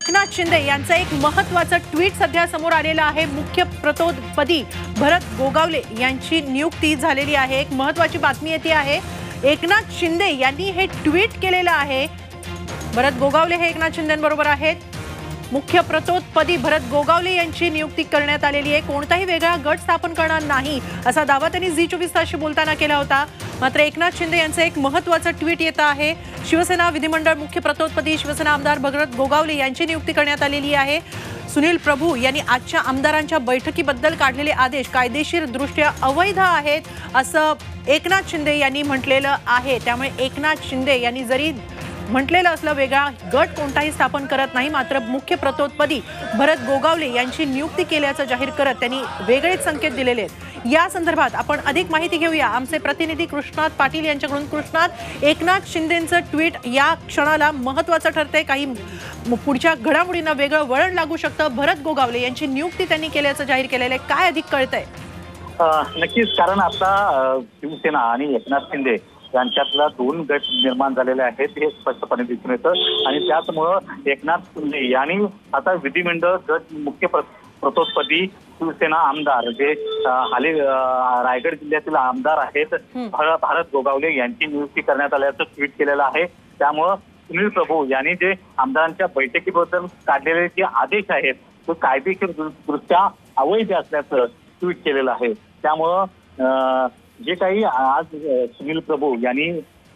एकनाथ शिंदे यांचं एक महत्त्वाचं ट्विट सध्या समोर आलेलं आहे। मुख्य प्रतोदपदी भरत गोगावले यांची नियुक्ती झालेली आहे। एक महत्त्वाची बातमी येते आहे, एकनाथ शिंदे यांनी हे ट्विट केलेलं आहे। भरत गोगावले हे एकनाथ शिंदेंबरोबर आहेत। मुख्य प्रतोदपदी भरत गोगावले यांची नियुक्ती करण्यात आलेली आहे। कोणताही वेगळा गट स्थापन करणार नाही असा दावा त्यांनी झी24 तासशी बोलताना केला होता। मात्र एकनाथ शिंदे यांचं एक महत्त्वाचं ट्विट येत आहे। शिवसेना विधिमंडळ मुख्य प्रतोदपदी शिवसेना आमदार भरत गोगावले यांची नियुक्ती करण्यात आलेली आहे। सुनील प्रभू यांनी आजच्या आमदारांच्या बैठकीबद्दल काढलेले आदेश कायदेशीरदृष्ट्या अवैध आहेत असं एकनाथ शिंदे यांनी म्हटलेलं आहे। त्यामुळे एकनाथ शिंदे यांनी जरी म्हटलेलं असलं वेगळा गट कोणताही स्थापन करत नाही, मात्र मुख्य प्रतोदपदी भरत गोगावले यांची नियुक्ती केल्याचं जाहीर करत त्यांनी वेगळेच संकेत दिलेले आहेत। या संदर्भात आपण अधिक माहिती घेऊया आमचे प्रतिनिधी कृष्णात पाटील यांच्याकडून। कृष्णात, एकनाथ शिंदेंचं ट्विट या क्षणाला महत्त्वाचं ठरतंय, काही पुढच्या घडामोडींना वेगळं वळण लागू शकतं। भरत गोगावले यांची नियुक्ती त्यांनी केल्याचं जाहीर केलेलं आहे, काय अधिक कळतंय? नक्कीच, कारण आता शिवसेना आणि एकनाथ शिंदे यांच्यातला दोन गट निर्माण झालेले आहेत हे स्पष्टपणे दिसून येतं। आणि त्याचमुळं एकनाथ शिंदे यांनी आता विधिमंडळ गट मुख्य प्रतोदपदी शिवसेना आमदार जे हाली रायगड जिल्ह्यातील आमदार आहेत भारत गोगावले यांची नियुक्ती करण्यात आल्याचं ट्विट केलेलं आहे। त्यामुळं सुनील प्रभू यांनी जे आमदारांच्या बैठकीबद्दल काढलेले जे आदेश आहेत ते कायदेशीरदृष्ट्या अवैध असल्याचं ट्विट केलेलं आहे। त्यामुळं जे काही आज सुनील प्रभू यांनी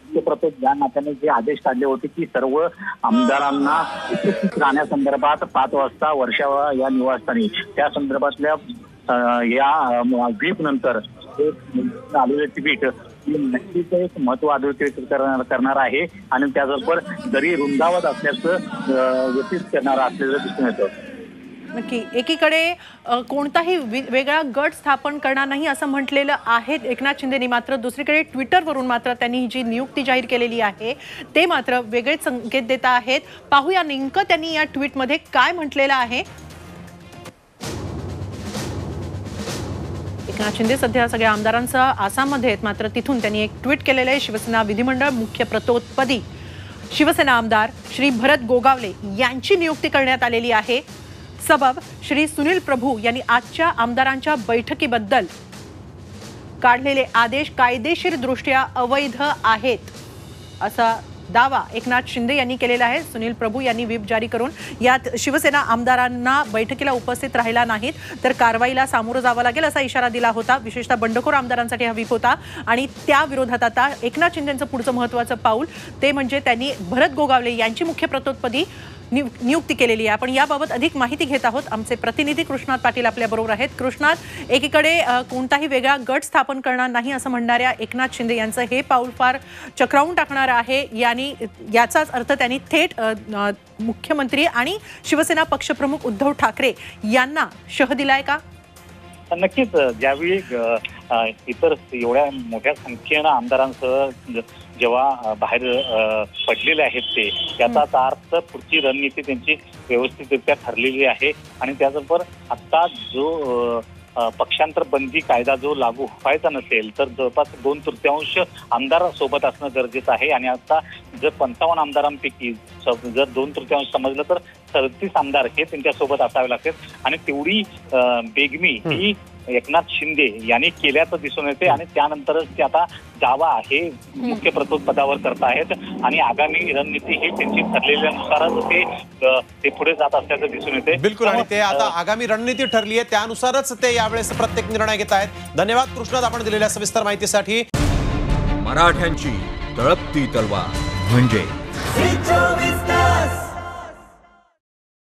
या नात्याने जे आदेश काढले होते की सर्व आमदारांना उपस्थित राहण्यासंदर्भात 5 वाजता वर्षावा या निवासस्थानी, त्या संदर्भातल्या या व्हीप नंतर आलेले ट्विट नक्कीच एक महत्व अधोरेखित करणार आहे आणि त्याचबरोबर जरी रुंदावत असल्याचं व्यतीत करणार असल्याचं दिसून येतं। नक्की, एकीकडे कोणताही वेगळा गट स्थापन करणार नाही असं म्हटलेलं आहे एकनाथ शिंदेनी, मात्र दुसरीकडे ट्विटरवरून मात्र त्यांनी जी नियुक्ती जाहीर केलेली आहे ते मात्र वेगळेच संकेत देत आहेत। पाहूया नेमकं त्यांनी या ट्विटमध्ये काय म्हटलेलं आहे। एकनाथ शिंदे सध्या सगळ्या आमदारांचा आसाममध्ये आहेत, मात्र तिथून त्यांनी एक ट्विट केलेलं आहे। शिवसेना विधिमंडळ मुख्य प्रतोदपदी शिवसेना आमदार श्री भरत गोगावले यांची नियुक्ती करण्यात आलेली आहे। सबब श्री सुनील प्रभू यांनी आजच्या आमदारांच्या बैठकीबद्दल काढलेले आदेश कायदेशीरदृष्ट्या अवैध आहेत असा दावा एकनाथ शिंदे यांनी केलेला आहे। सुनील प्रभू यांनी व्हीप जारी करून यात शिवसेना आमदारांना बैठकीला उपस्थित राहिला नाहीत तर कारवाईला सामोरं जावं लागेल असा इशारा दिला होता। विशेषतः बंडखोर आमदारांसाठी हा व्हीप होता आणि त्या विरोधात आता एकनाथ शिंदेंचं पुढचं महत्त्वाचं पाऊल ते म्हणजे त्यांनी भरत गोगावले यांची मुख्य प्रतोदपदी नियुक्ती केलेली आहे। आपण याबाबत अधिक माहिती घेत आहोत, आमचे प्रतिनिधी कृष्णात पाटील आपल्या बरोबर आहेत। कृष्णात, एकीकडे कोणताही वेगळा गट स्थापन करणार नाही असं म्हणणाऱ्या एकनाथ शिंदे यांचं हे पाऊल फार चक्रावून टाकणार आहे। याचाच अर्थ त्यांनी थेट मुख्यमंत्री आणि शिवसेना पक्षप्रमुख उद्धव ठाकरे यांना शह दिलाय का? नक्कीच, ज्यावेळी इतर एवढ्या मोठ्या संख्येनं आमदारांसह जेव्हा बाहेर पडलेले आहेत ते, याचा अर्थ पुढची रणनीती त्यांची व्यवस्थितरित्या ठरलेली आहे। आणि त्याचबरोबर आता जो पक्षांतर बंदी कायदा जो लागू व्हायचा नसेल तर जवळपास 2/3 आमदार सोबत असणं गरजेचं आहे। आणि आता जर 55 आमदारांपैकी जर 2/3 समजलं तर 37 आमदार हे त्यांच्यासोबत असावे लागतात आणि तेवढी बेगमी ही एकनाथ शिंदे यांनी केल्याचं दिसून येते। आणि त्यानंतरच ते आता दावा हे मुख्य प्रतोदपदावर करत आहेत आणि आगामी रणनीती ही त्यांची ठरलेल्यानुसारच ते पुढे जात असल्याचं दिसून येते। बिलकुल, आणि ते आता आगामी रणनीती ठरली आहे त्यानुसारच ते यावेळेस प्रत्येक निर्णय घेत आहेत। धन्यवाद कृष्णात, आपण दिलेल्या सविस्तर माहितीसाठी। मराठ्यांची तळपती तलवार म्हणजे